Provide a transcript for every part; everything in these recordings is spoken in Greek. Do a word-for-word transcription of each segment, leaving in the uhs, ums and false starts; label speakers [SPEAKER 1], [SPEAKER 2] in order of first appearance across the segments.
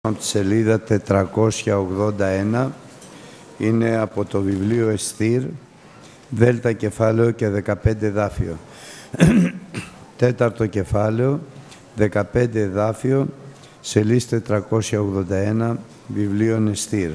[SPEAKER 1] από τη σελίδα τετρακόσια ογδόντα ένα, είναι από το βιβλίο Εστίρ, δέλτα κεφάλαιο και δεκαπέντε εδάφιο. Τέταρτο κεφάλαιο, δεκαπέντε εδάφιο, σελίδα τετρακόσια ογδόντα ένα, βιβλίο Εστίρ.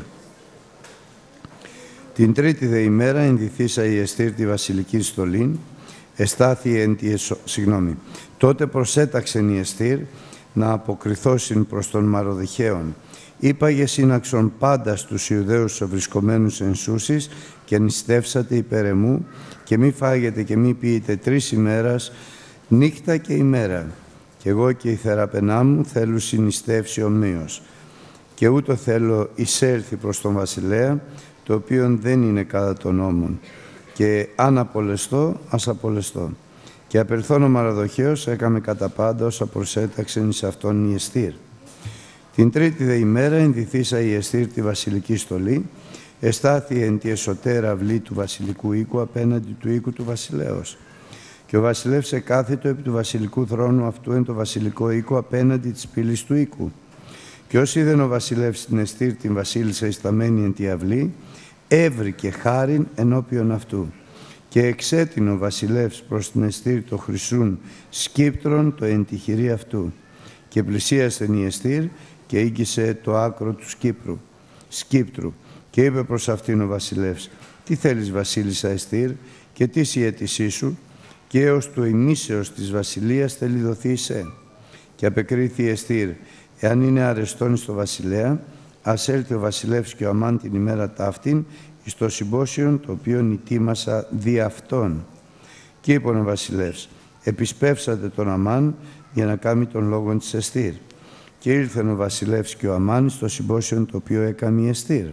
[SPEAKER 1] Την τρίτη δε ημέρα ενδυθήσα η Εστίρ τη βασιλική στολήν, εστάθη εν τη εσω... Συγγνώμη. Τότε προσέταξεν η Εστίρ να αποκριθώσιν προς τον Μαροδοχαίον. Είπαγε σύναξον πάντα στους Ιουδαίους βρισκομένους εν Σούσης και νηστεύσατε υπέρ εμού και μη φάγετε και μη πείτε τρεις ημέρας νύχτα και ημέρα. Και εγώ και η θεραπενά μου θέλουν συνιστεύσει ομοίως. Και ούτω θέλω εισέλθει προς τον βασιλέα, το οποίο δεν είναι κατά των νόμων. Και αν απολεστώ, ας απολεστώ. Και απελθόν ο Μαροδοχαίος έκαμε κατά πάντα όσα προσέταξεν εις αυτόν η Εστίρ. Την τρίτη δε ημέρα ενδυθήσα η Εστίρ τη βασιλική στολή, εστάθη εν τη εσωτέρα αυλή του βασιλικού οίκου απέναντι του οίκου του βασιλέως. Και ο βασιλεύς εκάθητο επί του βασιλικού θρόνου αυτού εν το βασιλικό οίκο απέναντι της πύλης του οίκου. Και όσοι είδεν ο βασιλεύς την Εστίρ την βασίλισσα εισταμένη εν τη αυλή, έβρικε χάριν ενώπιον αυτού. Και εξέτεινε ο βασιλεύς προς την Εστίρ το χρυσούν σκύπτρον το εν τη χειρή αυτού. Και πλησίασεν η Εστίρ και ήγγισε το άκρο του σκύπρου, σκύπτρου. Και είπε προς αυτήν ο βασιλεύς, τι θέλεις βασίλισσα Εστίρ και τι η αίτησή σου, και έως του ημίσεως της βασιλείας θέλει δοθεί σε. Και απεκρίθη η Εστίρ, εάν είναι αρεστόν στο βασιλέα, ας έλθει ο βασιλεύς και ο Αμάν την ημέρα ταύτην εις το συμπόσιον το οποίον ητήμασα δι' αυτόν. Και είπεν ο βασιλεύς, επισπεύσατε τον Αμάν για να κάνει τον λόγον της Εστίρ. Και ήλθεν ο βασιλεύς και ο Αμάν στο συμπόσιον το οποίο έκαμε η Εστίρ.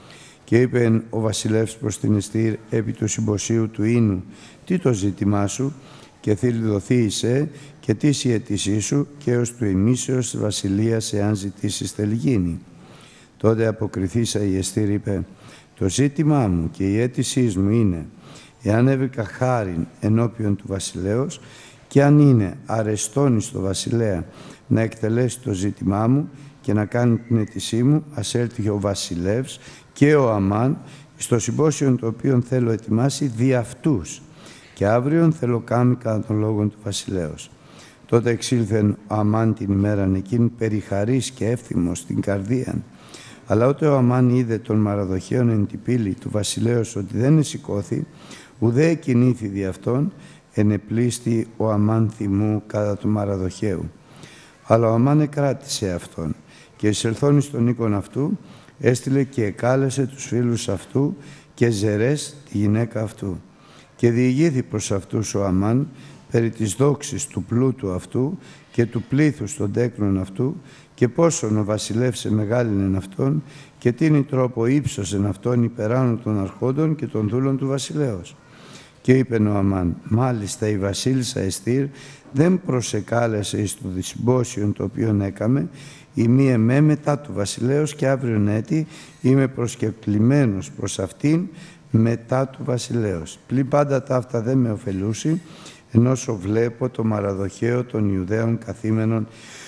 [SPEAKER 1] Και είπε ο βασιλεύς προς την Εστίρ επί του συμποσίου του ίνου, τι το ζήτημά σου, και θέλει δοθεί εισέ, και τι η αίτησή σου, και ως του ημίσεως της βασιλείας, εάν ζητήσεις θέλει γίνει. Τότε αποκριθήσα η Εστίρ είπε, το ζήτημά μου και η αίτησή μου είναι, εάν έβρικα χάριν ενώπιον του βασιλέως, και αν είναι αρεστόν στο βασιλέα να εκτελέσει το ζήτημά μου και να κάνει την αίτησή μου, ας έλθει ο βασιλεύς και ο Αμάν στο συμπόσιο το οποίο θέλω ετοιμάσει δι' αυτούς, και αύριον θέλω κάνει κατά τον λόγο του βασιλέως. Τότε εξήλθεν ο Αμάν την ημέραν εκείνη περιχαρής και εύθυμος στην καρδίαν. Αλλά ότε ο Αμάν είδε τον Μαροδοχαίον εν την πύλη του βασιλέως ότι δεν εσηκώθη, ουδέ εκινήθη δι' αυτόν, ενεπλήστη ο Αμάν θυμού κατά του Μαροδοχαίου. Αλλά ο Αμάν εκράτησε αυτόν και εισελθόν στον οίκον αυτού, έστειλε και εκάλεσε τους φίλους αυτού και Ζερές τη γυναίκα αυτού. Και διηγήθη προς αυτούς ο Αμάν περί της δόξης του πλούτου αυτού και του πλήθους των τέκνων αυτού και πόσον ο βασιλεύς εμεγάλυνεν αυτόν και τίνη τρόπο ύψωσεν αυτόν υπεράνω των αρχόντων και των δούλων του βασιλέως. Και είπεν ο Αμάν, μάλιστα η βασίλισσα Εστίρ δεν προσεκάλεσε εις το συμπόσιον το οποίον έκαμε, η μη εμέ μετά του βασιλέως και αύριον έτη είμαι προσκεκλημένος προς αυτήν μετά του βασιλέως. Πλην πάντα ταύτα δεν με ωφελούσι, ενώσο βλέπω το Μαροδοχαίο των Ιουδαίων καθήμενων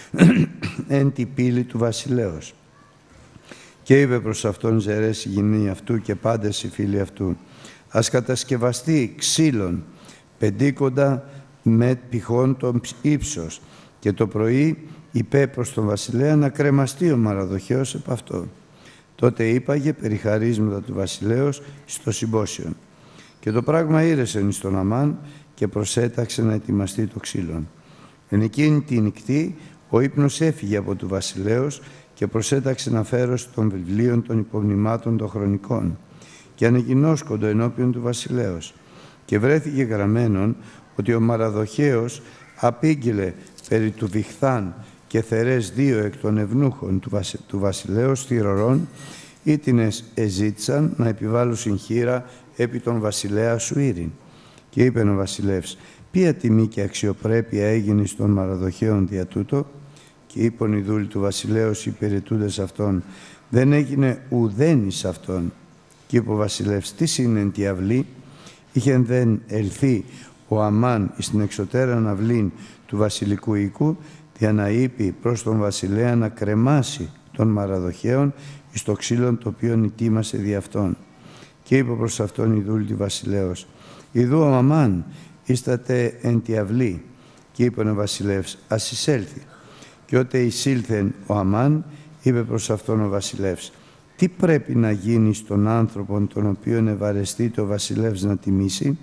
[SPEAKER 1] εν τη πύλη του βασιλέως. Και είπε προς αυτόν Ζερές η γυνή αυτού και πάντες οι φίλοι αυτού, ας κατασκευαστεί ξύλων πεντήκοντα με πηχών των ύψος, και το πρωί είπε προς τον βασιλέα να κρεμαστεί ο Μαροδοχαίος επ' αυτό. Τότε είπαγε περιχαρίσματα του βασιλέως στο συμπόσιον. Και το πράγμα ήρεσεν στον Αμάν και προσέταξε να ετοιμαστεί το ξύλον. Εν εκείνη τη νυχτή ο ύπνος έφυγε από του βασιλέως και προσέταξε να φέρω των βιβλίων των υπομνημάτων των χρονικών και ανεγινώσκοντο ενώπιον του βασιλέως. Και βρέθηκε γραμμένον ότι ο Μαροδοχαίος απήγγειλε περί του Βυχθάν και Θερές δύο εκ των ευνούχων του, βασι... του βασιλέως θυρωρών, ήτινες εζήτησαν να επιβάλλουν συγχείρα επί τον βασιλέα σου ήριν. Και είπεν ο βασιλεύς, ποια τιμή και αξιοπρέπεια έγινε στον Μαροδοχαίον δια τούτο, και είπαν οι δούλοι του βασιλέως υπηρετούντες αυτόν, δεν έγινε ουδέν εις αυτόν. Και είπε ο βασιλεύς, τι είναι εν τη αυλή, είχεν δεν ελθεί ο Αμάν εις την εξωτέραν αυλήν του βασιλικού οίκου, για να είπε προς τον βασιλέα να κρεμάσει των Μαραδοχαίων εις το ξύλον το οποίον ετοίμασε δι' αυτόν. Και είπε προς αυτόν η δούλη βασιλέως, «Ιδού ο Αμάν ίσταται εν τη αυλή». Και είπε ο βασιλεύς, «Ας εισέλθει». Και ότε εισήλθεν ο Αμάν, είπε προς αυτόν ο βασιλεύς, «Τι πρέπει να γίνει στον άνθρωπον τον οποίον ευαρεστείται ο βασιλεύς να τιμήσει?»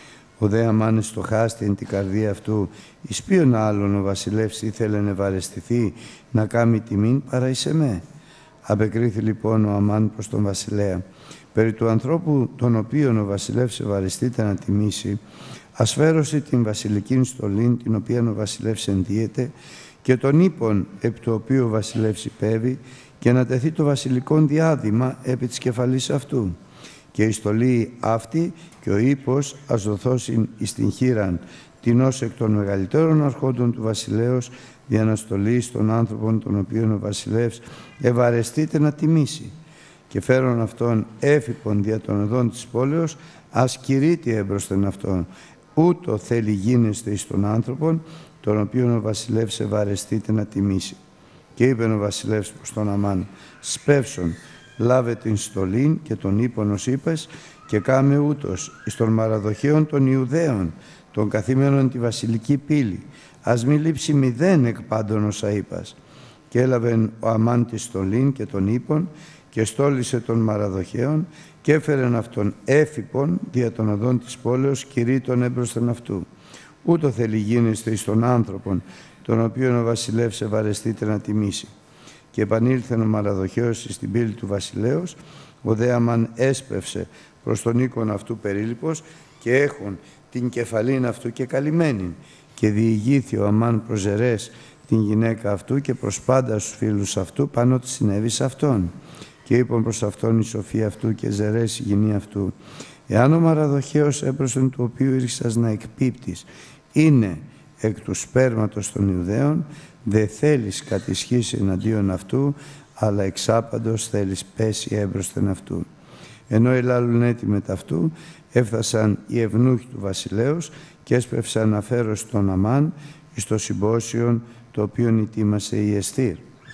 [SPEAKER 1] Ο δε Αμάν στοχάστη εν την καρδία αυτού, εις ποιον άλλον ο βασιλεύς ήθελε να ευαρεστηθεί να κάνει τιμήν παρά εις εμέ. Απεκρίθη λοιπόν ο Αμάν προς τον βασιλέα, «Περί του ανθρώπου τον οποίον ο βασιλεύς ευαρεστείται να τιμήσει, ασφέρωσε την βασιλικήν στολήν την οποία ο βασιλεύς ενδύεται και τον ύπον επί του οποίου ο βασιλεύς υπέβη και να τεθεί το βασιλικόν διάδημα επί της κεφαλής αυτού. Και η στολή αυτή και ο ύπος ας δοθώσιν εις την χείραν την ως εκ των μεγαλύτερων αρχόντων του βασιλέως δια να στολεί στον άνθρωπον τον οποίον ο βασιλεύς ευαρεστείται να τιμήσει. Και φέρον αυτόν έφυπον δια των οδών της πόλεως, ας κηρύττει έμπροσθεν αυτόν. Ούτω θέλει γίνεστε εις τον άνθρωπον, τον οποίον ο βασιλεύς ευαρεστείται να τιμήσει. Και είπε ο βασιλεύς προς τον Αμάν, «Σπεύσον, λάβε την στολήν και τον ύπον ως είπες και κάμε ούτως εις των Μαραδοχαίων των Ιουδαίων, των καθήμενων τη βασιλική πύλη. Ας μη λείψει μηδέν εκ πάντων όσα είπας». Και έλαβεν ο Αμάν τη στολήν και τον ύπον και στόλισε των Μαραδοχαίων και έφερεν αυτόν έφυπον δια των οδών της πόλεως κηρύττων έμπροσθεν αυτού. Ούτω θέλει γίνεστε εις τον άνθρωπον, τον οποίον ο βασιλεύς ευαρεστείται να τιμήσει. Και επανήλθεν ο Μαραδοχαίος εις την πύλη του βασιλέως, ο δε Αμάν έσπευσε προς τον οίκον αυτού περίληπος και έχουν την κεφαλήν αυτού και καλυμμένην. Και διηγήθη ο Αμάν προς Ζερές την γυναίκα αυτού και προς πάντα στους φίλους αυτού πάνω ότι συνέβη σε αυτόν. Και είπαν προς αυτόν η σοφία αυτού και Ζερές η γυνή αυτού, «Εάν ο Μαραδοχαίος έπροσεν του οποίου ήρξας να εκπίπτεις είναι εκ του σπέρματος των Ιουδαίων, δε θέλεις κατησχύσει εναντίον αυτού, αλλά εξάπαντος θέλεις πέσει έμπροσθεν αυτού». Ενώ ελάλουν έτοιμοι ταυτού, έφτασαν οι ευνούχοι του βασιλέως και έσπευσαν να φέρω στον Αμάν εις το συμπόσιον το οποίον ετοίμασε η Εστήρ.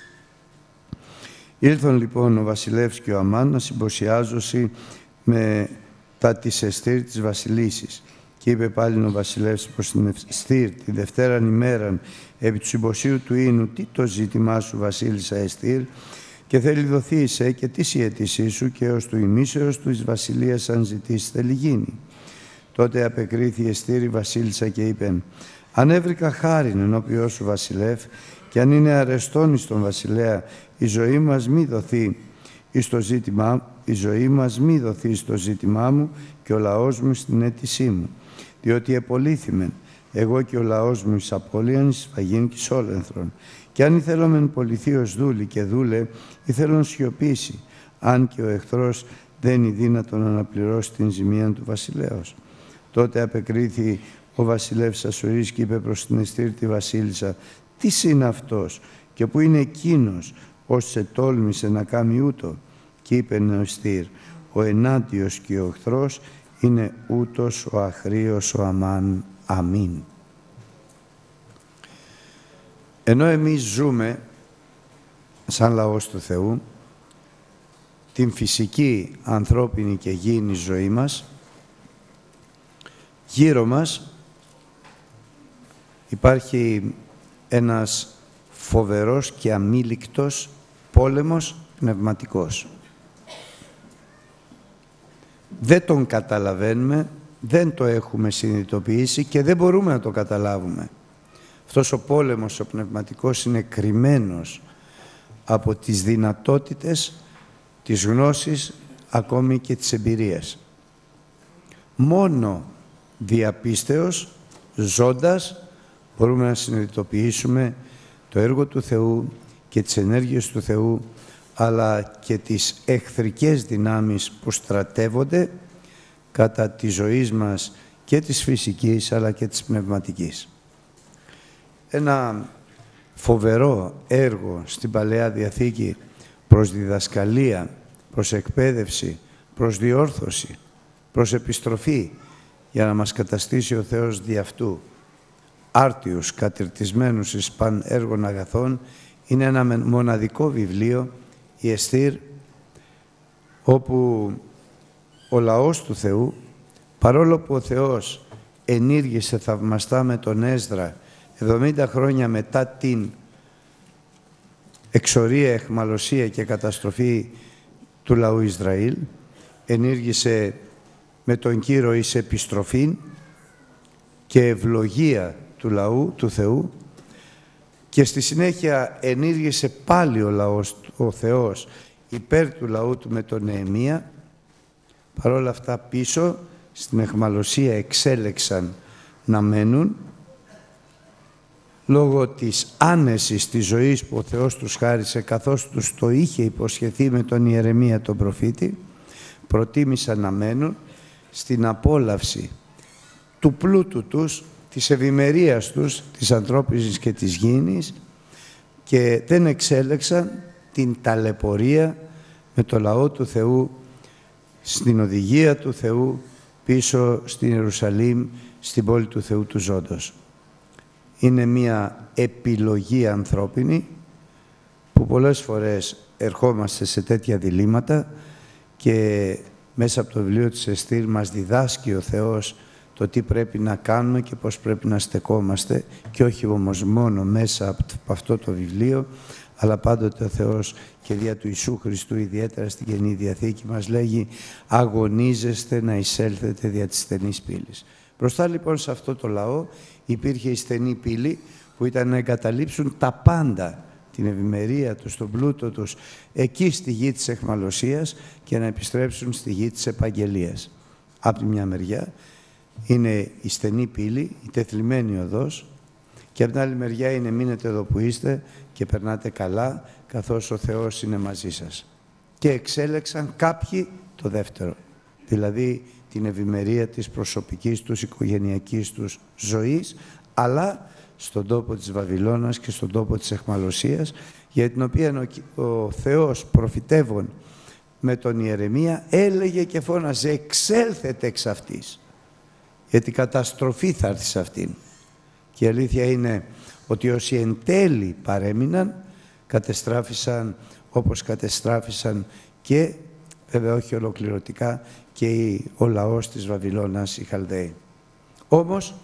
[SPEAKER 1] Ήλθον λοιπόν ο βασιλεύς και ο Αμάν να συμποσιάζωσι με τα της Εστήρ της βασιλίσης. Και είπε πάλι ο βασιλεύς προς την Εστήρ τη δευτέραν ημέραν επί του συμποσίου του ίνου, «Τι το ζήτημά σου βασίλισσα Εστήρ, και θέλει δοθεί σε και τι η αίτησή σου και ως του ημίσεως του εις βασιλείας αν ζητήσει θέλει γίνει». Τότε απεκρίθη η Εστήρ η βασίλισσα και είπε, «Αν έβρικα χάριν ενώπιό σου βασιλεύ και αν είναι αρεστόν εις τον βασιλέα, η ζωή μας μη δοθεί εις το ζήτημά, η ζωή μας μη δοθεί στο ζήτημά μου και ο λαός μου στην αίτησή μου, διότι επολύθημεν εγώ και ο λαός μου εις απώλειαν εις φαγήν και εις όλενθρων. Και αν ήθελομεν πολιθεί ως δούλη και δούλε, ήθελον σιωπήσει, αν και ο εχθρός δεν είναι δύνατον να αναπληρώσει την ζημία του βασιλέως». Τότε απεκρίθη ο βασιλεύς Ασσουρής και είπε προς την Εστήρ τη βασίλισσα, «Τι είναι αυτός και πού είναι εκείνος, ως σε τόλμησε να κάνει ούτω?» Και είπε ο Εστήρ, «Ο ενάντιος και ο εχθρός είναι ούτως ο αχρήος ο Αμάν. Αμήν». Ενώ εμείς ζούμε σαν λαός του Θεού την φυσική, ανθρώπινη και γήινη ζωή μας, γύρω μας υπάρχει ένας φοβερός και αμήλικτος πόλεμος πνευματικός. Δεν τον καταλαβαίνουμε, δεν το έχουμε συνειδητοποιήσει και δεν μπορούμε να το καταλάβουμε. Αυτός ο πόλεμος ο πνευματικός είναι κρυμμένος από τις δυνατότητες της γνώσης, ακόμη και της εμπειρίας. Μόνο διαπίστεως, ζώντας, μπορούμε να συνειδητοποιήσουμε το έργο του Θεού και τις ενέργειες του Θεού, αλλά και τις εχθρικές δυνάμεις που στρατεύονται κατά τη ζωή μας και της φυσικής αλλά και της πνευματικής. Ένα φοβερό έργο στην Παλαιά Διαθήκη προς διδασκαλία, προς εκπαίδευση, προς διόρθωση, προς επιστροφή, για να μας καταστήσει ο Θεός δι' αυτού άρτιους, κατηρτισμένους εις παν έργων αγαθών, Είναι ένα μοναδικό βιβλίο, η Εστήρ, όπου ο λαός του Θεού, παρόλο που ο Θεός ενήργησε θαυμαστά με τον Έσδρα εβδομήντα χρόνια μετά την εξορία, εχμαλωσία και καταστροφή του λαού Ισραήλ, ενήργησε με τον Κύρο εις επιστροφήν και ευλογία του λαού, του Θεού, και στη συνέχεια ενήργησε πάλι ο λαός, ο Θεός, υπέρ του λαού του με τον Νεεμία. Παρόλα αυτά πίσω στην εχμαλωσία εξέλεξαν να μένουν λόγω της άνεσης της ζωής που ο Θεός τους χάρισε, καθώς τους το είχε υποσχεθεί με τον Ιερεμία τον προφήτη. Προτίμησαν να μένουν στην απόλαυση του πλούτου τους, της ευημερίας τους, της ανθρώπινης και της γήινης, και δεν εξέλεξαν την ταλαιπωρία με το λαό του Θεού στην οδηγία του Θεού πίσω στην Ιερουσαλήμ, στην πόλη του Θεού του Ζώντος. Είναι μια επιλογή ανθρώπινη που πολλές φορές ερχόμαστε σε τέτοια διλήμματα, και μέσα από το βιβλίο της Εστήρ μας διδάσκει ο Θεός το τι πρέπει να κάνουμε και πώς πρέπει να στεκόμαστε, και όχι όμως μόνο μέσα από αυτό το βιβλίο, αλλά πάντοτε ο Θεός και δια του Ιησού Χριστού, ιδιαίτερα στην Καινή Διαθήκη, μας λέγει αγωνίζεστε να εισέλθετε δια της στενής πύλης. Μπροστά λοιπόν σε αυτό το λαό υπήρχε η στενή πύλη που ήταν να εγκαταλείψουν τα πάντα, την ευημερία τους, τον πλούτο τους, εκεί στη γη της εχμαλωσίας, και να επιστρέψουν στη γη της επαγγελίας. Από τη μια μεριά είναι η στενή πύλη, η τεθλιμμένη οδός, και από την άλλη μεριά είναι μείνετε εδώ που είστε και περνάτε καλά, καθώς ο Θεός είναι μαζί σας. Και εξέλεξαν κάποιοι το δεύτερο, δηλαδή την ευημερία της προσωπικής τους, οικογενειακής τους ζωής, αλλά στον τόπο της Βαβυλώνας και στον τόπο της εχμαλωσίας, για την οποία ο, ο Θεός προφητεύων με τον Ιερεμία έλεγε και φώναζε εξέλθετε εξ αυτής, γιατί καταστροφή θα έρθει σε αυτήν. Και η αλήθεια είναι ότι όσοι εν τέλει παρέμειναν, κατεστράφησαν όπως κατεστράφησαν και, βέβαια όχι ολοκληρωτικά, και ο λαός της Βαβυλώνας, οι Χαλδαίοι. Όμως,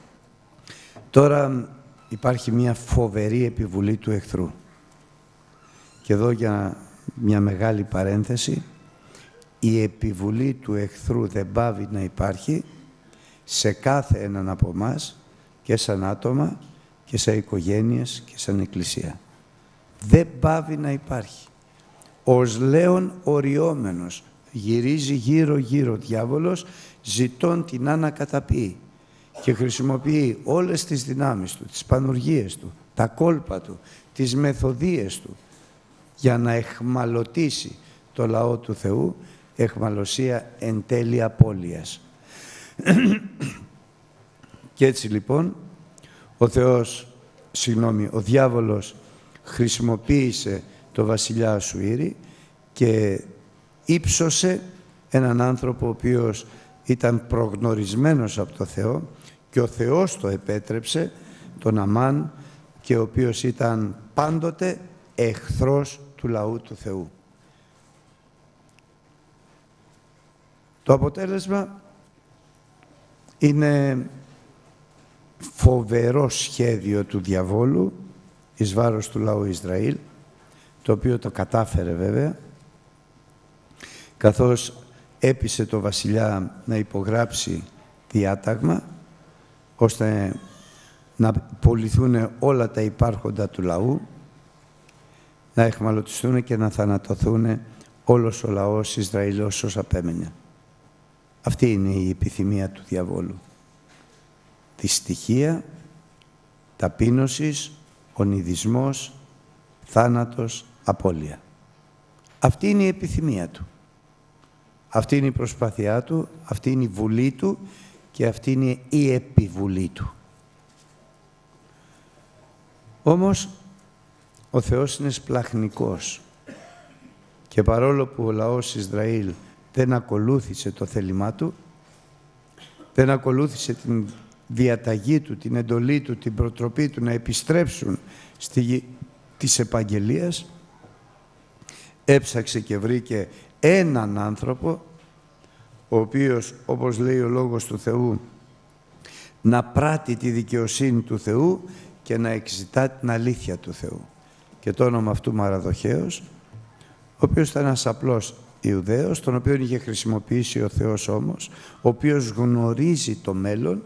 [SPEAKER 1] τώρα υπάρχει μια φοβερή επιβουλή του εχθρού. Και εδώ για μια μεγάλη παρένθεση, η επιβουλή του εχθρού δεν πάβει να υπάρχει σε κάθε έναν από εμάς, και σαν άτομα και σαν οικογένειες και σαν εκκλησία. Δεν πάβει να υπάρχει. Ως λέον οριόμενος γυρίζει γύρω-γύρω ο διάβολος, ζητών την ανακαταποιεί, και χρησιμοποιεί όλες τις δυνάμεις του, τις πανουργίες του, τα κόλπα του, τις μεθοδίες του, για να εχμαλωτήσει το λαό του Θεού, εχμαλωσία εν τέλει απώλειας. Και έτσι λοιπόν ο Θεός, συγγνώμη, ο διάβολος χρησιμοποίησε το βασιλιά Ασσουήρη και ύψωσε έναν άνθρωπο ο οποίος ήταν προγνωρισμένος από το Θεό, και ο Θεός το επέτρεψε, τον Αμάν, και ο οποίος ήταν πάντοτε εχθρός του λαού του Θεού. Το αποτέλεσμα είναι φοβερό σχέδιο του διαβόλου εις βάρος του λαού Ισραήλ, το οποίο το κατάφερε βέβαια, καθώς έπεισε το βασιλιά να υπογράψει διάταγμα, ώστε να πουληθούν όλα τα υπάρχοντα του λαού, να εχμαλωτιστούν και να θανατωθούν όλος ο λαός Ισραήλ όσος απέμενε. Αυτή είναι η επιθυμία του διαβόλου. Δυστυχία, ταπείνωσης, ονειδισμός, θάνατος, απώλεια. Αυτή είναι η επιθυμία του. Αυτή είναι η προσπάθειά του, αυτή είναι η βουλή του και αυτή είναι η επιβουλή του. Όμως, ο Θεός είναι σπλαχνικός, και παρόλο που ο λαός Ισραήλ δεν ακολούθησε το θέλημά του, δεν ακολούθησε την διαταγή του, την εντολή του, την προτροπή του να επιστρέψουν στη γη της επαγγελίας, έψαξε και βρήκε έναν άνθρωπο, ο οποίος, όπως λέει ο Λόγος του Θεού, να πράττει τη δικαιοσύνη του Θεού και να εξητά την αλήθεια του Θεού. Και το όνομα αυτού Μαραδοχέος, ο οποίος ήταν ένας απλός Ιουδαίος, τον οποίο είχε χρησιμοποιήσει ο Θεός όμως, ο οποίος γνωρίζει το μέλλον,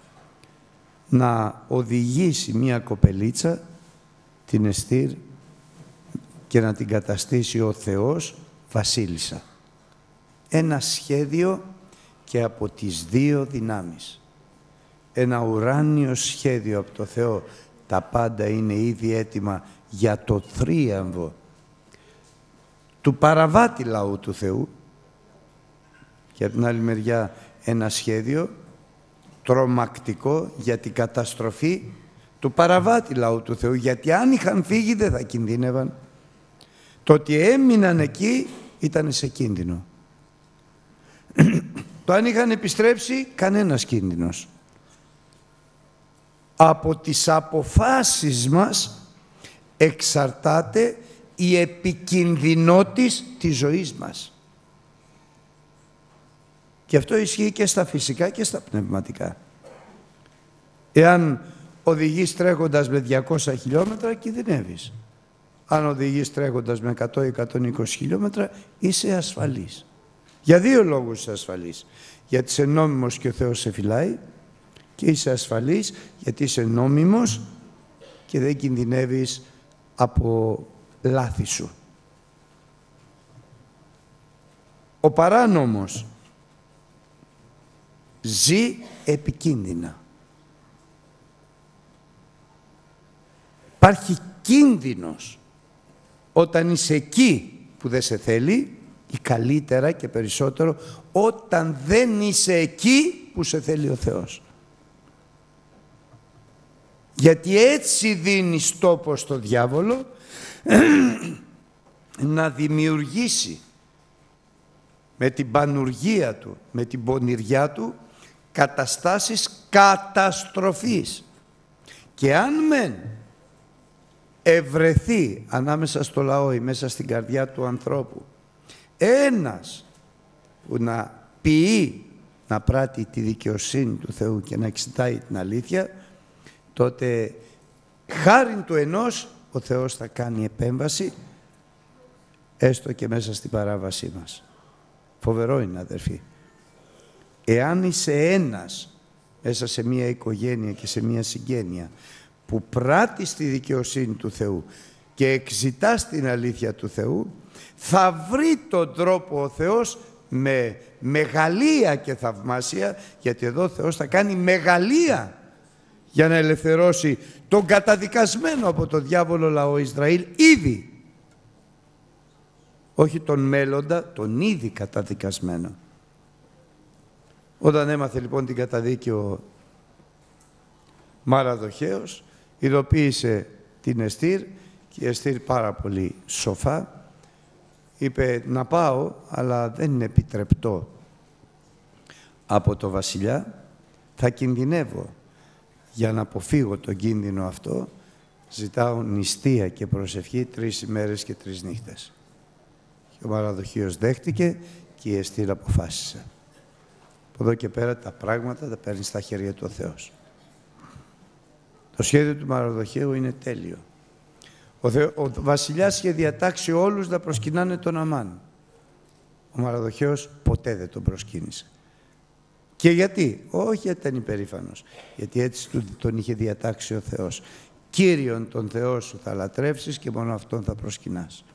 [SPEAKER 1] να οδηγήσει μία κοπελίτσα, την Εστήρ, και να την καταστήσει ο Θεός βασίλισσα. Ένα σχέδιο και από τις δύο δυνάμεις. Ένα ουράνιο σχέδιο από το Θεό. Τα πάντα είναι ήδη έτοιμα για το θρίαμβο του παραβάτη λαού του Θεού. Και από την άλλη μεριά ένα σχέδιο τρομακτικό για την καταστροφή του παραβάτη λαού του Θεού. Γιατί αν είχαν φύγει δεν θα κινδύνευαν. Το ότι έμειναν εκεί ήταν σε κίνδυνο. Το αν είχαν επιστρέψει, κανένας κίνδυνος. Από τις αποφάσεις μας εξαρτάται η επικινδυνότης της ζωής μας. Και αυτό ισχύει και στα φυσικά και στα πνευματικά. Εάν οδηγείς τρέχοντας με διακόσια χιλιόμετρα, κινδυνεύεις. Αν οδηγείς τρέχοντας με εκατό με εκατόν είκοσι χιλιόμετρα, είσαι ασφαλής. Για δύο λόγους είσαι ασφαλής. Γιατί είσαι νόμιμος και ο Θεός σε φυλάει, και είσαι ασφαλής γιατί είσαι νόμιμος και δεν κινδυνεύεις από λάθη σου. Ο παράνομος ζει επικίνδυνα. Υπάρχει κίνδυνος όταν είσαι εκεί που δεν σε θέλει, ή καλύτερα και περισσότερο όταν δεν είσαι εκεί που σε θέλει ο Θεός. Γιατί έτσι δίνεις τόπο στο διάβολο να δημιουργήσει με την πανουργία του, με την πονηριά του, καταστάσεις καταστροφής. Και αν μεν ευρεθεί ανάμεσα στο λαό ή μέσα στην καρδιά του ανθρώπου ένας που να ποιεί, να πράττει τη δικαιοσύνη του Θεού και να εξητάει την αλήθεια, τότε χάριν του ενός ο Θεός θα κάνει επέμβαση, έστω και μέσα στην παράβασή μας. Φοβερό είναι, αδερφοί. Εάν είσαι ένας μέσα σε μία οικογένεια και σε μία συγγένεια που πράττεις τη δικαιοσύνη του Θεού και εξητάς την αλήθεια του Θεού, θα βρει τον τρόπο ο Θεός με μεγαλεία και θαυμάσια, γιατί εδώ ο Θεός θα κάνει μεγαλεία για να ελευθερώσει τον καταδικασμένο από τον διάβολο λαό Ισραήλ ήδη. Όχι τον μέλλοντα, τον ήδη καταδικασμένο. Όταν έμαθε λοιπόν την καταδίκη ο Μαραδοχέος, ειδοποίησε την Εστήρ και η Εστήρ πάρα πολύ σοφά είπε να πάω, αλλά δεν είναι επιτρεπτό από το βασιλιά, θα κινδυνεύω. Για να αποφύγω τον κίνδυνο αυτό, ζητάω νηστεία και προσευχή τρεις ημέρες και τρεις νύχτες. Και ο Μαραδοχέος δέχτηκε και η Εστήρ αποφάσισε. Από εδώ και πέρα τα πράγματα τα παίρνει στα χέρια του ο Θεός. Το σχέδιο του Μαραδοχαίου είναι τέλειο. Ο, Θεό, ο βασιλιάς είχε διατάξει όλους να προσκυνάνε τον Αμάν. Ο Μαραδοχαίου ποτέ δεν τον προσκύνησε. Και γιατί? Όχι γιατί ήταν υπερήφανος. Γιατί έτσι τον είχε διατάξει ο Θεός. Κύριον τον Θεό σου θα λατρεύσεις και μόνο αυτόν θα προσκυνάς.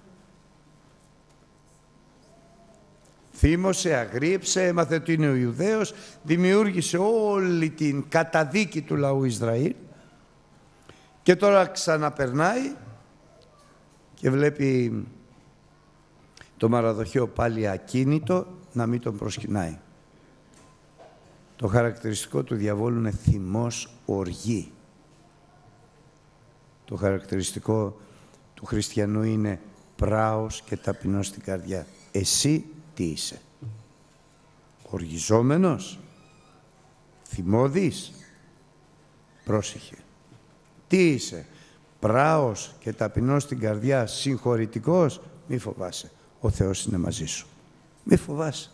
[SPEAKER 1] Θύμωσε, αγρίεψε, έμαθε ότι είναι ο Ιουδαίος, δημιούργησε όλη την καταδίκη του λαού Ισραήλ και τώρα ξαναπερνάει και βλέπει το Μαραδοχαίο πάλι ακίνητο να μην τον προσκυνάει. Το χαρακτηριστικό του διαβόλου είναι θυμός, οργή. Το χαρακτηριστικό του χριστιανού είναι πράος και ταπεινός στην καρδιά. Εσύ τι είσαι? Οργιζόμενος? Θυμώδης? Πρόσεχε. Τι είσαι? πράος και ταπεινός στην καρδιά, συγχωρητικός, μη φοβάσαι. Ο Θεός είναι μαζί σου. Μη φοβάσαι.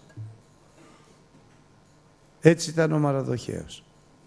[SPEAKER 1] Έτσι ήταν ο Μαραδοχαίος.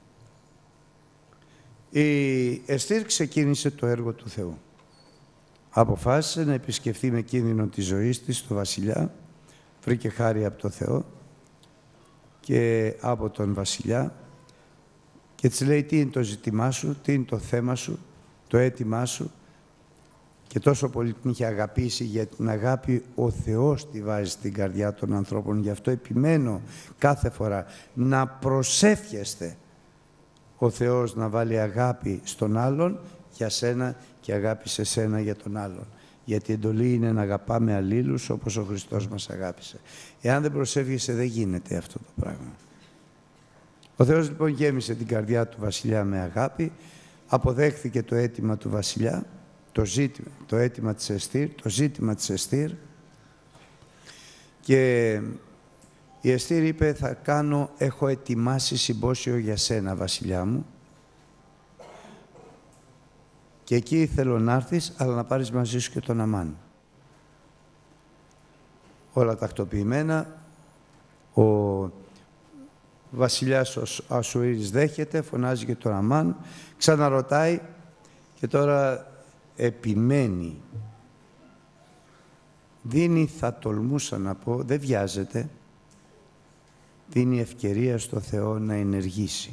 [SPEAKER 1] Η Εστίρ ξεκίνησε το έργο του Θεού. Αποφάσισε να επισκεφθεί με κίνδυνο της ζωής της το βασιλιά, βρήκε χάρη από το Θεό και από τον βασιλιά και της λέει τι είναι το ζήτημά σου, τι είναι το θέμα σου, το αίτημά σου, και τόσο πολύ την είχε αγαπήσει, γιατί την αγάπη ο Θεός τη βάζει στην καρδιά των ανθρώπων. Γι' αυτό επιμένω κάθε φορά να προσεύχεστε ο Θεός να βάλει αγάπη στον άλλον για σένα και αγάπη σε σένα για τον άλλον. Γιατί η εντολή είναι να αγαπάμε αλλήλους όπως ο Χριστός μας αγάπησε. Εάν δεν προσεύχεσαι δεν γίνεται αυτό το πράγμα. Ο Θεός λοιπόν γέμισε την καρδιά του βασιλιά με αγάπη, αποδέχθηκε το αίτημα του βασιλιά, το, ζήτημα, το αίτημα της Εστίρ, το ζήτημα της Εστίρ, και η Εστίρ είπε θα κάνω, έχω ετοιμάσει συμπόσιο για σένα βασιλιά μου και εκεί θέλω να έρθεις, αλλά να πάρεις μαζί σου και τον Αμάν. Όλα τακτοποιημένα, ο βασιλιάς ο Ασουήρης δέχεται, φωνάζει και τον Αμάν, ξαναρωτάει και τώρα επιμένει. Δίνει, θα τολμούσα να πω, δεν βιάζεται, δίνει ευκαιρία στο Θεό να ενεργήσει.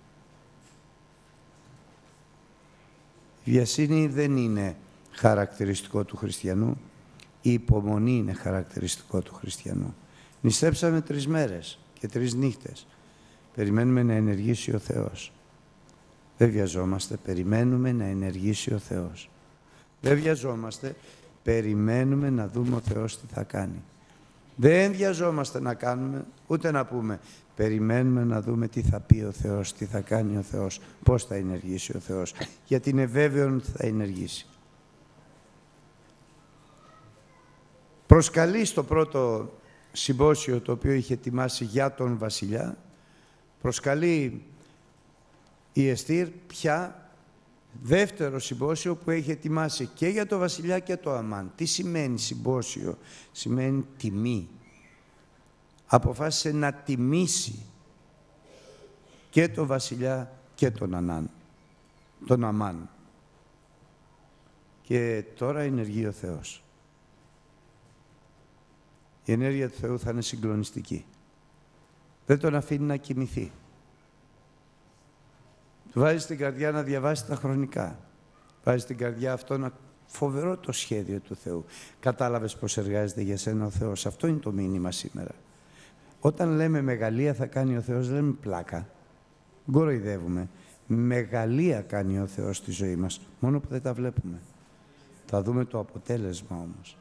[SPEAKER 1] Η βιασύνη δεν είναι χαρακτηριστικό του χριστιανού, η υπομονή είναι χαρακτηριστικό του χριστιανού. Νηστέψαμε τρεις μέρες και τρεις νύχτες. Περιμένουμε να ενεργήσει ο Θεός. Δεν βιαζόμαστε, περιμένουμε να ενεργήσει ο Θεός. Δεν βιαζόμαστε, περιμένουμε να δούμε ο Θεός τι θα κάνει. Δεν βιαζόμαστε να κάνουμε, ούτε να πούμε. Περιμένουμε να δούμε τι θα πει ο Θεός, τι θα κάνει ο Θεός, πώς θα ενεργήσει ο Θεός. Γιατί είναι βέβαιο ότι θα ενεργήσει. Προσκαλεί στο πρώτο συμπόσιο το οποίο είχε ετοιμάσει για τον βασιλιά, προσκαλεί η Εστίρ πια δεύτερο συμπόσιο που έχει ετοιμάσει και για το βασιλιά και το Αμάν. Τι σημαίνει συμπόσιο? Σημαίνει τιμή. Αποφάσισε να τιμήσει και το βασιλιά και τον Ανάν, τον Αμάν. Και τώρα ενεργεί ο Θεός. Η ενέργεια του Θεού θα είναι συγκλονιστική. Δεν τον αφήνει να κοιμηθεί. Του βάζει στην καρδιά να διαβάσει τα χρονικά. Βάζει στην καρδιά αυτό να... Φοβερό το σχέδιο του Θεού. Κατάλαβες πώς εργάζεται για σένα ο Θεός. Αυτό είναι το μήνυμα σήμερα. Όταν λέμε μεγαλεία θα κάνει ο Θεός, δεν λέμε πλάκα. Γκοροϊδεύουμε. Μεγαλεία κάνει ο Θεός στη ζωή μας. Μόνο που δεν τα βλέπουμε. Θα δούμε το αποτέλεσμα όμως.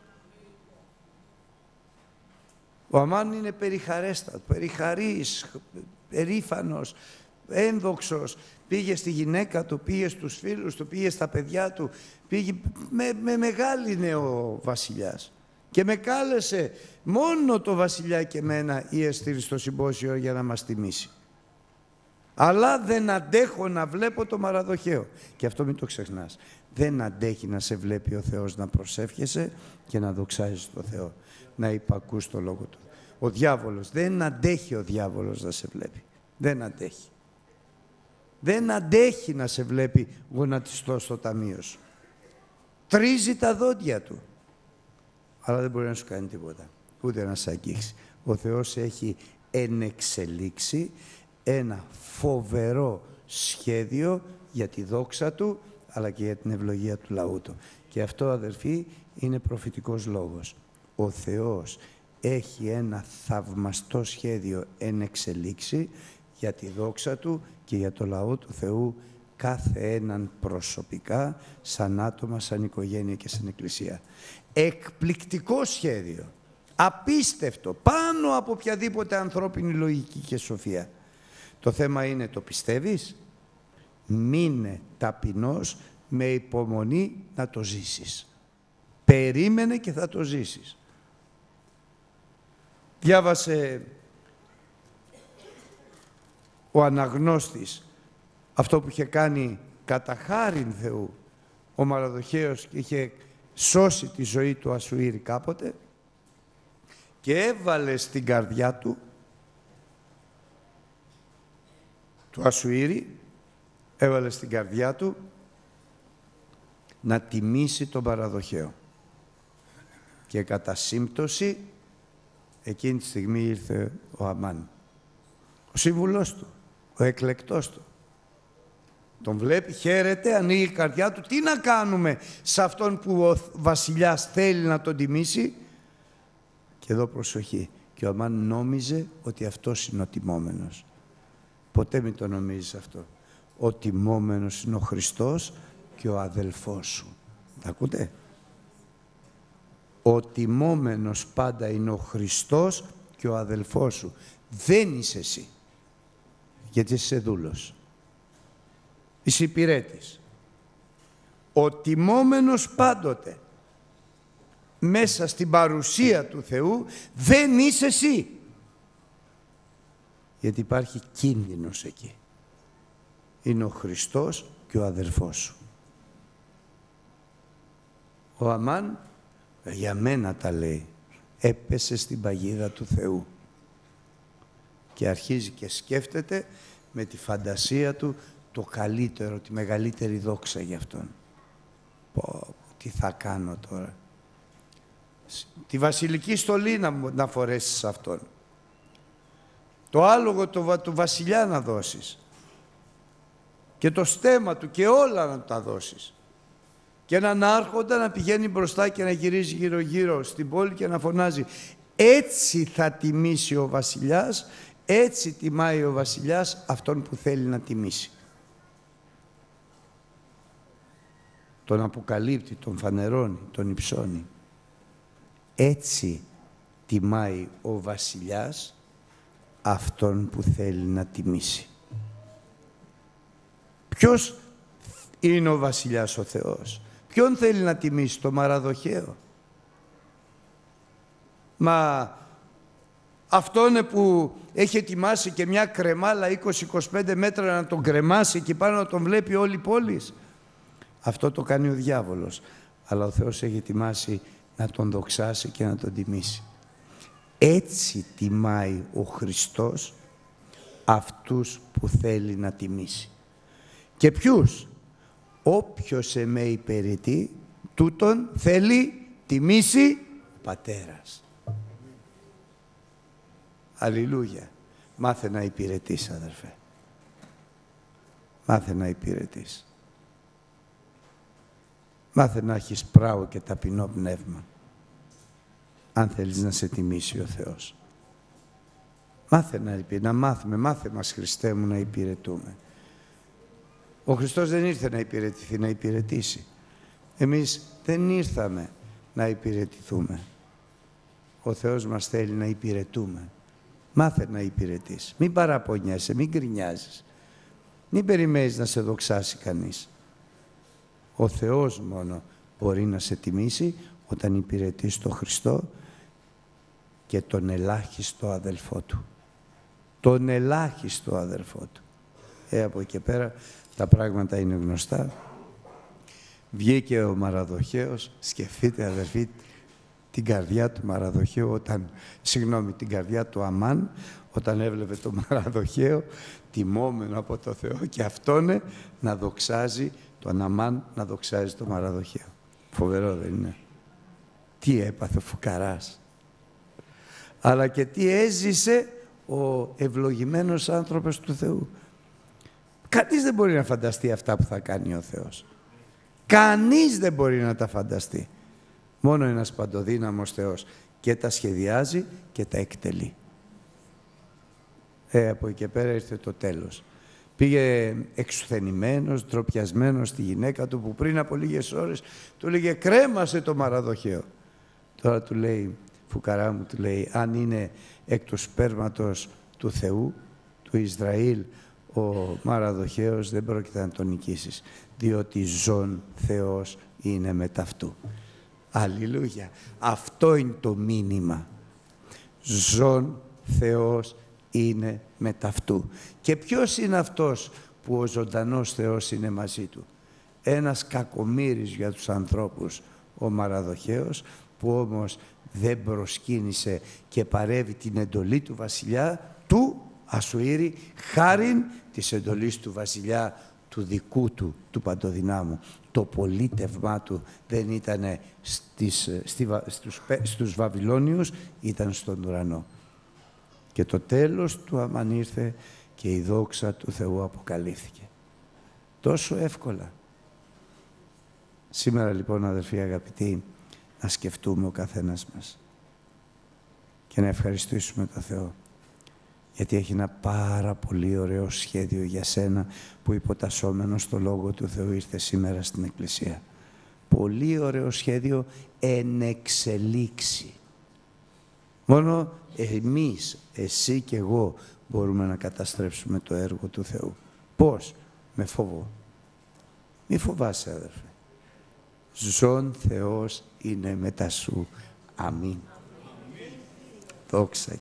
[SPEAKER 1] Ο Αμάν είναι περιχαρέστατο, περιχαρής, περήφανος, ένδοξος. Πήγε στη γυναίκα του, πήγε στους φίλους του, πήγε στα παιδιά του. Πήγε... Με, με μεγάλη είναι ο βασιλιάς. Και με κάλεσε μόνο το βασιλιά και μένα η Εστίρ στο συμπόσιο για να μας τιμήσει. Αλλά δεν αντέχω να βλέπω το Μαραδοχαίο. Και αυτό μην το ξεχνάς. Δεν αντέχει να σε βλέπει ο Θεός να προσεύχεσαι και να δοξάζεις το Θεό. Να υπακούς το λόγο του. Ο διάβολος, δεν αντέχει ο διάβολος να σε βλέπει. Δεν αντέχει. Δεν αντέχει να σε βλέπει γονατιστό στο ταμείο σου. Τρίζει τα δόντια του. Αλλά δεν μπορεί να σου κάνει τίποτα. Ούτε να σε αγγίξει. Ο Θεός έχει ενεξελίξει ένα φοβερό σχέδιο για τη δόξα Του, αλλά και για την ευλογία του λαού Του. Και αυτό, αδερφοί, είναι προφητικός λόγος. Ο Θεός έχει ένα θαυμαστό σχέδιο εν εξελίξει για τη δόξα Του και για το λαό του Θεού, κάθε έναν προσωπικά, σαν άτομα, σαν οικογένεια και σαν εκκλησία. Εκπληκτικό σχέδιο, απίστευτο, πάνω από οποιαδήποτε ανθρώπινη λογική και σοφία. Το θέμα είναι, το πιστεύεις? Μείνε ταπεινός, με υπομονή να το ζήσεις. Περίμενε και θα το ζήσεις. Διάβασε ο αναγνώστης αυτό που είχε κάνει κατά χάριν Θεού ο Μαραδοχαίος είχε σώσει τη ζωή του Ασουήρη κάποτε και έβαλε στην καρδιά του, του Ασουήρη, έβαλε στην καρδιά του να τιμήσει τον Μαραδοχαίο. Και κατά σύμπτωση, εκείνη τη στιγμή ήρθε ο Αμάν, ο σύμβουλός του, ο εκλεκτός του. Τον βλέπει, χαίρεται, ανοίγει η καρδιά του. Τι να κάνουμε σε αυτόν που ο βασιλιάς θέλει να τον τιμήσει? Και εδώ προσοχή. Και ο Αμάν νόμιζε ότι αυτός είναι ο τιμόμενος. Ποτέ μην το νομίζεις αυτό. Ο τιμόμενος είναι ο Χριστός και ο αδελφός σου. Τα ακούτε? Ο τιμόμενος πάντα είναι ο Χριστός και ο αδελφός σου. Δεν είσαι εσύ. Γιατί είσαι δούλος. Είσαι υπηρέτης. Ο τιμόμενος πάντοτε μέσα στην παρουσία του Θεού δεν είσαι εσύ. Γιατί υπάρχει κίνδυνος εκεί. Είναι ο Χριστός και ο αδελφός σου. Ο Αμάν, για μένα τα λέει, έπεσε στην παγίδα του Θεού και αρχίζει και σκέφτεται με τη φαντασία του το καλύτερο, τη μεγαλύτερη δόξα για αυτόν. Πω, τι θα κάνω τώρα. Τη βασιλική στολή να, να φορέσεις σε αυτόν. Το άλογο το, του βασιλιά να δώσεις. Και το στέμμα του και όλα να τα δώσεις. Και έναν άρχοντα να πηγαίνει μπροστά και να γυρίζει γύρω-γύρω στην πόλη και να φωνάζει. Έτσι θα τιμήσει ο βασιλιάς, έτσι τιμάει ο βασιλιάς αυτόν που θέλει να τιμήσει. Τον αποκαλύπτει, τον φανερώνει, τον υψώνει. Έτσι τιμάει ο βασιλιάς αυτόν που θέλει να τιμήσει. Ποιος είναι ο βασιλιάς ο Θεός? Ποιον θέλει να τιμήσει? Το Μαραδοχαίο. Μα αυτόν που έχει ετοιμάσει και μια κρεμάλα είκοσι με είκοσι πέντε μέτρα να τον κρεμάσει και πάνω να τον βλέπει όλη η πόλη. Αυτό το κάνει ο διάβολος. Αλλά ο Θεός έχει ετοιμάσει να τον δοξάσει και να τον τιμήσει. Έτσι τιμάει ο Χριστός αυτούς που θέλει να τιμήσει. Και ποιους? Όποιος εμέ υπηρετεί, τούτον θέλει τιμήσει ο Πατέρας. Αλληλούια. Μάθε να υπηρετείς, αδερφέ. Μάθε να υπηρετείς. Μάθε να έχεις πράο και ταπεινό πνεύμα. Αν θέλεις να σε τιμήσει ο Θεός. Μάθε να, να μάθουμε, μάθε μας Χριστέ μου να υπηρετούμε. Ο Χριστός δεν ήρθε να υπηρετηθεί, να υπηρετήσει. Εμείς δεν ήρθαμε να υπηρετηθούμε. Ο Θεός μας θέλει να υπηρετούμε. Μάθε να υπηρετείς. Μην παραπονιέσαι, μην γκρινιάζεις. Μην περιμένεις να σε δοξάσει κανείς. Ο Θεός μόνο μπορεί να σε τιμήσει όταν υπηρετείς τον Χριστό και τον ελάχιστο αδελφό Του. Τον ελάχιστο αδελφό Του. Ε, από εκεί και πέρα τα πράγματα είναι γνωστά. Βγήκε ο Μαραδοχαίος, σκεφτείτε αδελφοί, την καρδιά του Μαραδοχαίου, όταν, συγγνώμη, την καρδιά του Αμάν, όταν έβλεπε τον Μαραδοχαίο τιμόμενο από το Θεό και αυτόν να δοξάζει τον Αμάν, να δοξάζει τον Μαραδοχαίο. Φοβερό δεν είναι? Τι έπαθε ο φουκαράς. Αλλά και τι έζησε ο ευλογημένος άνθρωπος του Θεού. Κανείς δεν μπορεί να φανταστεί αυτά που θα κάνει ο Θεός. Κανείς δεν μπορεί να τα φανταστεί. Μόνο ένας παντοδύναμος Θεός και τα σχεδιάζει και τα εκτελεί. Ε, από εκεί και πέρα ήρθε το τέλος. Πήγε εξουθενημένος, ντροπιασμένος στη γυναίκα του που πριν από λίγες ώρες του λέγε κρέμασε το Μαραδοχαίο. Τώρα του λέει, φουκαρά μου, του λέει, αν είναι εκ του σπέρματος του Θεού, του Ισραήλ, ο Μαραδοχαίος δεν πρόκειται να τον νικήσεις, διότι ζων Θεός είναι μετ' αυτού. Αλληλούια. Αυτό είναι το μήνυμα. Ζων Θεός είναι μετ' αυτού. Και ποιος είναι αυτός που ο ζωντανός Θεός είναι μαζί του? ένας κακομοίρης για τους ανθρώπους ο Μαραδοχαίος, που όμως δεν προσκύνησε και παρέβη την εντολή του βασιλιά του Ασουήρη, χάριν της εντολής του βασιλιά του δικού του, του Παντοδυνάμου. Το πολίτευμά του δεν ήταν στις, στη, στους, στους Βαβυλώνιους, ήταν στον ουρανό. Και το τέλος του αμάν ήρθε και η δόξα του Θεού αποκαλύφθηκε. Τόσο εύκολα. Σήμερα λοιπόν, αδελφοί αγαπητοί, να σκεφτούμε ο καθένας μας και να ευχαριστήσουμε τον Θεό, γιατί έχει ένα πάρα πολύ ωραίο σχέδιο για σένα, που υποτασσόμενο στο Λόγο του Θεού ήρθε σήμερα στην Εκκλησία. Πολύ ωραίο σχέδιο εν εξελίξη. Μόνο εμείς, εσύ και εγώ, μπορούμε να καταστρέψουμε το έργο του Θεού. Πώς? Με φόβο. Μη φοβάσαι, αδερφέ. Ζων Θεός είναι μετά σου. Αμήν. Δόξα